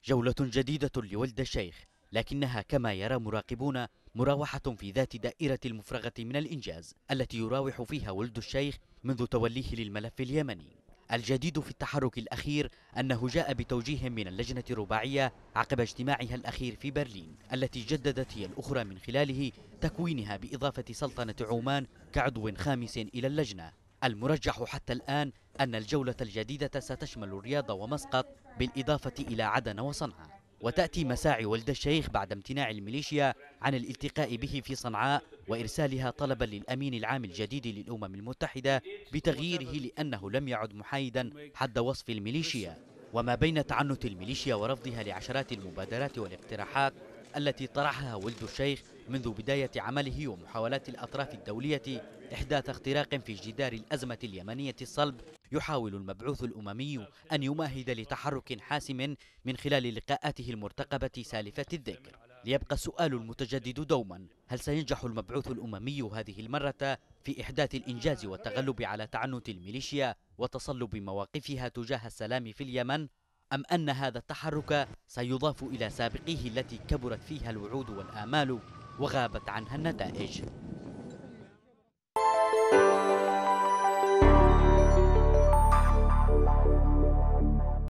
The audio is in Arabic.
جولة جديدة لولد الشيخ، لكنها كما يرى مراقبون مراوحة في ذات دائرة المفرغة من الإنجاز التي يراوح فيها ولد الشيخ منذ توليه للملف اليمني. الجديد في التحرك الأخير أنه جاء بتوجيه من اللجنة الرباعية عقب اجتماعها الأخير في برلين، التي جددت هي الأخرى من خلاله تكوينها بإضافة سلطنة عمان كعضو خامس إلى اللجنة. المرجح حتى الآن أن الجولة الجديدة ستشمل الرياض ومسقط بالإضافة إلى عدن وصنعاء، وتأتي مساعي ولد الشيخ بعد امتناع الميليشيا عن الالتقاء به في صنعاء وإرسالها طلبا للأمين العام الجديد للأمم المتحدة بتغييره لأنه لم يعد محايدا حد وصف الميليشيا. وما بين تعنت الميليشيا ورفضها لعشرات المبادرات والاقتراحات التي طرحها ولد الشيخ منذ بداية عمله ومحاولات الأطراف الدولية إحداث اختراق في جدار الأزمة اليمنية الصلب، يحاول المبعوث الأممي أن يمهد لتحرك حاسم من خلال لقاءاته المرتقبة سالفة الذكر. ليبقى السؤال المتجدد دوما: هل سينجح المبعوث الأممي هذه المرة في إحداث الإنجاز والتغلب على تعنت الميليشيا وتصلب مواقفها تجاه السلام في اليمن، أم أن هذا التحرك سيضاف إلى سابقيه التي كبرت فيها الوعود والآمال وغابت عنها النتائج؟